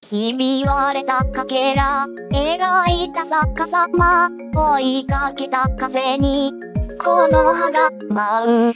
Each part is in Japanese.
ひび割れたかけら描いた逆さま追いかけた風にこの葉が舞う。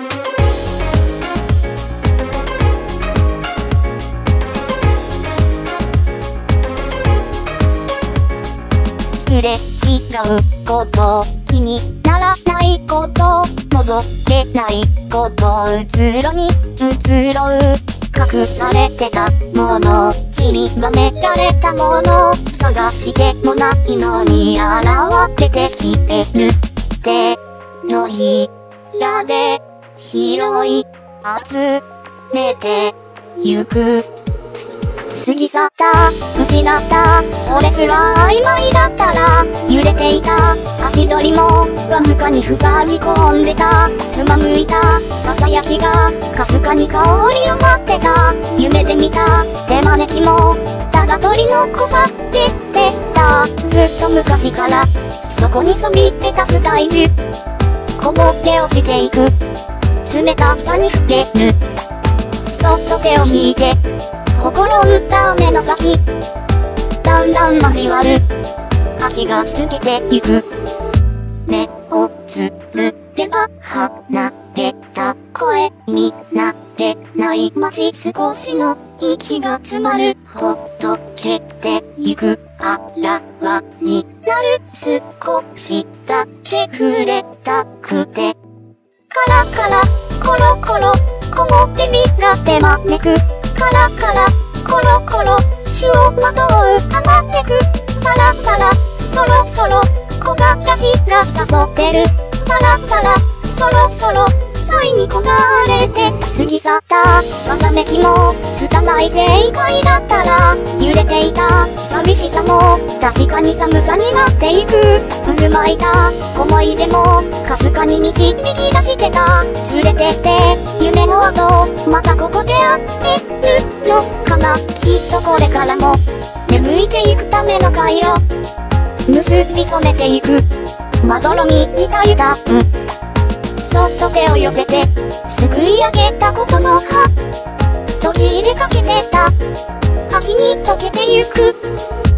すれ違うこと、気にならないこと、戻れないこと、うつろに移ろう。隠されてたもの、散りばめられたもの、探してもないのに現れてきてる。手のひらで拾い集めてゆく。過ぎ去った、失った、それすら曖昧だったら、揺れていた、足取りも、わずかに塞ぎ込んでた、つまむいた、ささやきが、かすかに香りを待ってた、夢で見た、手招きも、ただ取り残されてた、ずっと昔から、そこにそびえたスタイジュ、こぼって落ちていく、冷たさに触れる、そっと手を引いて、心打った目の先だんだん交わる秋が透けてゆく。目をつぶれば離れた声になれない街、少しの息が詰まるほどけてゆく。あらわになる少しだけ触れたくて、カラカラコロコロこもってみが手招く。カラカラコロコロ種をまとう甘ってく。サラサラそろそろ木枯らしが誘ってる。サラサラそろそろ際に焦がれて過ぎ去ったさざめきも拙い正解だったら、揺れていた寂しさも確かに寒さになっていく。渦巻いた思い出もかすかに導き出してた。連れてって夢の後またここで会ってるのかな。きっとこれからも眠いていくための回路結び染めていく。まどろみにたゆたそっと手を寄せてすくい上げたことの葉途切れかけてた秋に溶けてゆく。